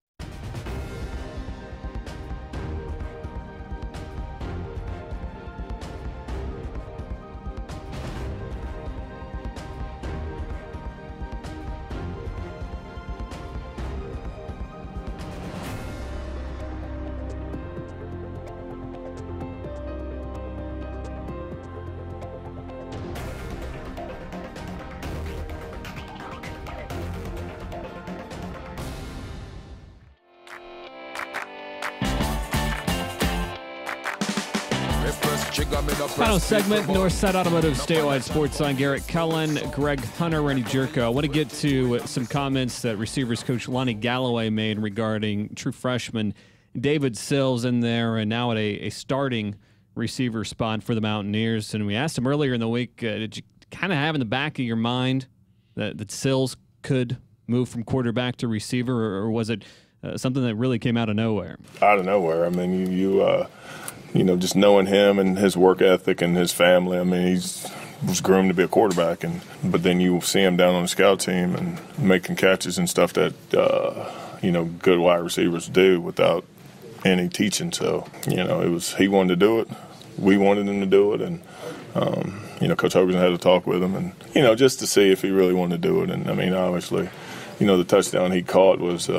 Final segment, Northside Automotive statewide Sportsline. Garrett Cullen, Greg Hunter, Rennie Jerko. I want to get to some comments that receivers coach Lonnie Galloway made regarding true freshman David Sills in there and now at a starting receiver spot for the Mountaineers. And we asked him earlier in the week, did you kind of have in the back of your mind that Sills could move from quarterback to receiver, or was it something that really came out of nowhere? Out of nowhere. I mean, you know, just knowing him and his work ethic and his family, I mean, was groomed to be a quarterback. But then you see him down on the scout team and making catches and stuff that, you know, good wide receivers do without any teaching. So, you know, he wanted to do it. We wanted him to do it. And, you know, Coach Hogan had to talk with him and, you know, just to see if he really wanted to do it. And, I mean, obviously, you know, the touchdown he caught was,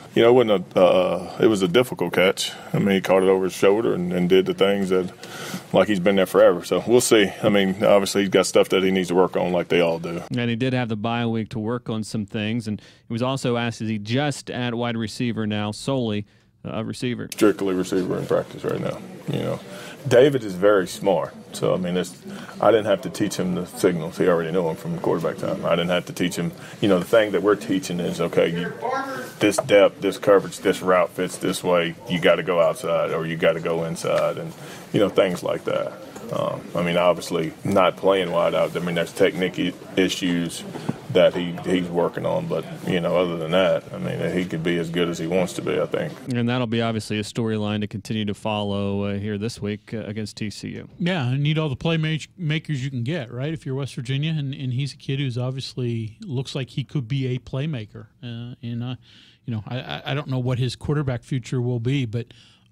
you know, it was a difficult catch. I mean, he caught it over his shoulder and did the things that, like he's been there forever. So we'll see. I mean, obviously he's got stuff that he needs to work on like they all do. And he did have the bye week to work on some things. And he was also asked, is he just at wide receiver now, solely a receiver? Strictly receiver in practice right now, you know. David is very smart. So, I mean, I didn't have to teach him the signals. He already knew them from quarterback time. I didn't have to teach him. You know, the thing that we're teaching is, okay, this depth, this coverage, this route fits this way. You got to go outside or you got to go inside and, you know, things like that. I mean, obviously not playing wide out. I mean, there's technique issues that he's working on. But, you know, other than that, I mean, he could be as good as he wants to be, I think. And that'll be obviously a storyline to continue to follow here this week against TCU. Yeah, and need all the playmakers you can get, right? If you're West Virginia, and he's a kid who's obviously looks like he could be a playmaker. You know, I don't know what his quarterback future will be, but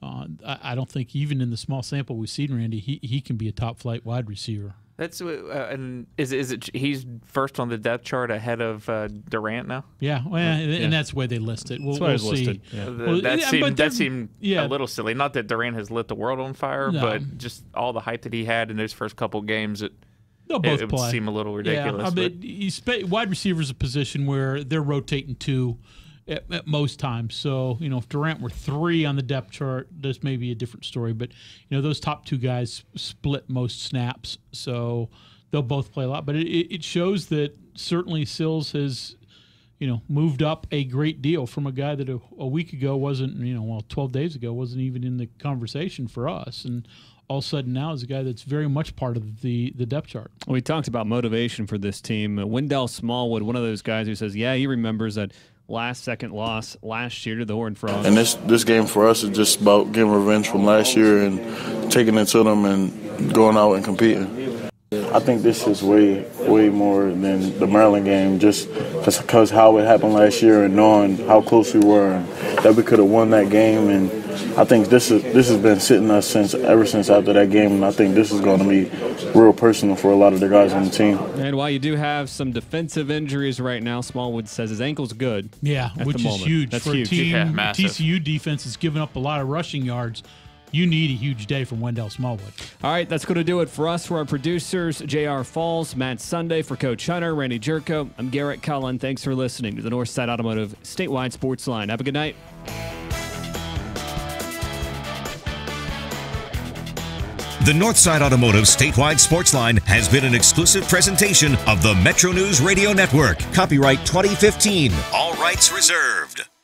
I don't think even in the small sample we've seen, Randy, he can be a top flight wide receiver. That's and is it he's first on the depth chart ahead of Durant now? Yeah, well, and that's the way they list it. We'll see. Listed. Yeah. That seemed a little silly. Not that Durant has lit the world on fire, but just all the hype that he had in those first couple games, they'll both it play. Would seem a little ridiculous. Yeah, wide receiver is a position where they're rotating two at most times. So, you know, if Durant were 3 on the depth chart, this may be a different story. But, you know, those top 2 guys split most snaps, so they'll both play a lot. But it shows that certainly Sills has, you know, moved up a great deal from a guy that a week ago wasn't, 12 days ago wasn't even in the conversation for us. And all of a sudden now is a guy that's very much part of the depth chart. We talked about motivation for this team. Wendell Smallwood, one of those guys who says, yeah, he remembers that last-second loss last year to the Horned Frogs. And this game for us is just about getting revenge from last year and taking it to them and going out and competing. I think this is way more than the Maryland game, just because how it happened last year and knowing how close we were and that we could have won that game. And I think this has been sitting us ever since after that game, and I think this is going to be real personal for a lot of the guys on the team. And while you do have some defensive injuries right now, Smallwood says his ankle's good. Yeah, which is huge. That's for huge. A team. Yeah, massive. TCU defense has given up a lot of rushing yards. You need a huge day from Wendell Smallwood. All right, that's going to do it for us. For our producers, J.R. Falls, Matt Sunday, for Coach Hunter, Randy Jerko, I'm Garrett Cullen. Thanks for listening to the Northside Automotive Statewide Sports Line. Have a good night. The Northside Automotive Statewide Sports Line has been an exclusive presentation of the MetroNews Radio Network. Copyright 2015. All rights reserved.